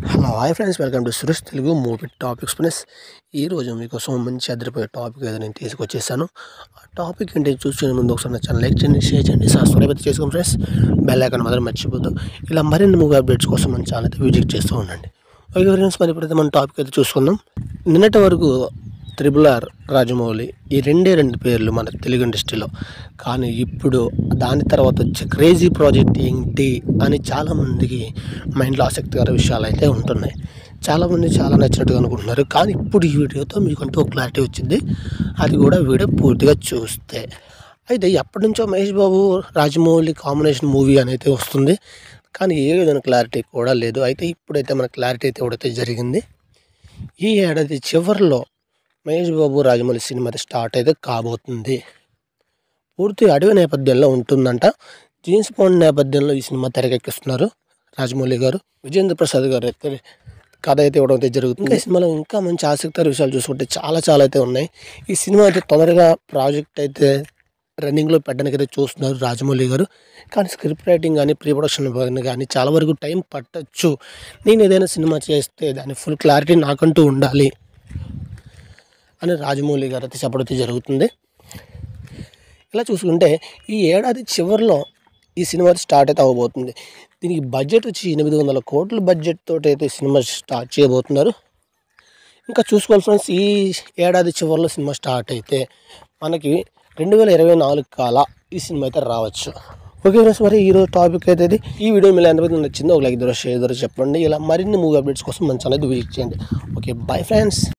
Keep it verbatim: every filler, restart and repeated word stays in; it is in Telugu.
Hello hi friends, welcome to Suresh Telugu movie topics. Friends, ఈరోజు మీకోసం మంచి అదిరిపోయే టాపిక్ ఏదో నేను తీసుకొచ్చేసాను. ఆ టాపిక్ ఏంటి చూసుకునే ముందు ఒకసారి నా ఛానల్ లైక్ చేయండి, షేర్ చేయండి, సబ్స్క్రైబ్ అయితే చేసుకోండి ఫ్రెండ్స్. బెల్ ఐకాన్ మాత్రం మర్చిపోద్దు. ఇలా మరిన్ని మూవీ అప్డేట్స్ కోసం మన ఛానల్ అయితే విజిట్ చేస్తూ ఉండండి. ఓకే ఫ్రెండ్స్, మరి ఇప్పుడైతే మన టాపిక్ అయితే చూసుకుందాం. నిన్నటి వరకు త్రిబుల్ ఆర్, రాజమౌళి ఈ రెండే రెండు పేర్లు మన తెలుగు ఇండస్ట్రీలో. కానీ ఇప్పుడు దాని తర్వాత వచ్చే క్రేజీ ప్రాజెక్ట్ ఏంటి అని చాలామందికి మైండ్లో ఆసక్తికర విషయాలు అయితే ఉంటున్నాయి. చాలామంది చాలా నచ్చినట్టుగా అనుకుంటున్నారు. కానీ ఇప్పుడు ఈ వీడియోతో మీకంటూ ఒక క్లారిటీ వచ్చింది. అది కూడా వీడియో పూర్తిగా చూస్తే. అయితే ఎప్పటి నుంచో మహేష్ బాబు రాజమౌళి కాంబినేషన్ మూవీ అని అయితే వస్తుంది. కానీ ఏ విధమైన క్లారిటీ కూడా లేదు. అయితే ఇప్పుడైతే మన క్లారిటీ అయితే ఎవడైతే జరిగింది. ఈ ఏడాది చివరిలో మహేష్ బాబు రాజమౌళి సినిమా అయితే స్టార్ట్ అయితే కాబోతుంది. పూర్తి అడవి నేపథ్యంలో ఉంటుందంట. జీన్స్ పాండ్ నేపథ్యంలో ఈ సినిమా తెరకెక్కిస్తున్నారు రాజమౌళి గారు. విజేంద్ర ప్రసాద్ గారు అయితే కథ అయితే ఇవ్వడం అయితే జరుగుతుంది. ఈ సినిమాలో ఇంకా మంచి ఆసక్తికర విషయాలు చూసుకుంటే చాలా చాలా అయితే ఉన్నాయి. ఈ సినిమా అయితే తొందరగా ప్రాజెక్ట్ అయితే రన్నింగ్లో పెట్టడానికి అయితే చూస్తున్నారు రాజమౌళి గారు. కానీ స్క్రిప్ట్ రైటింగ్ కానీ ప్రీ ప్రొడక్షన్ కానీ చాలా వరకు టైం పట్టచ్చు. నేను ఏదైనా సినిమా చేస్తే దాని ఫుల్ క్లారిటీ నాకంటూ ఉండాలి అని రాజమౌళి గారు అయితే చెప్పడం జరుగుతుంది. ఇలా చూసుకుంటే ఈ ఏడాది చివరిలో ఈ సినిమా స్టార్ట్ అయితే అవ్వబోతుంది. దీనికి బడ్జెట్ వచ్చి ఎనిమిది వందల కోట్ల బడ్జెట్ తోటి అయితే సినిమా స్టార్ట్ చేయబోతున్నారు. ఇంకా చూసుకోవాలి ఫ్రెండ్స్, ఈ ఏడాది చివరిలో సినిమా స్టార్ట్ అయితే మనకి రెండు వేల ఇరవై నాలుగు కాల ఈ సినిమా అయితే రావచ్చు. ఓకే ఫ్రెండ్స్, మరి ఈరోజు టాపిక్ అయితే ఇది. ఈ వీడియో మీరు ఎంతమంది నచ్చిందో ఒక లైక్ ద్వారా షేర్ ద్వారా చెప్పండి. ఇలా మరిన్ని మూవీ అప్డేట్స్ కోసం మన ఛానల్ విజిట్ చేయండి. Okay, bye friends.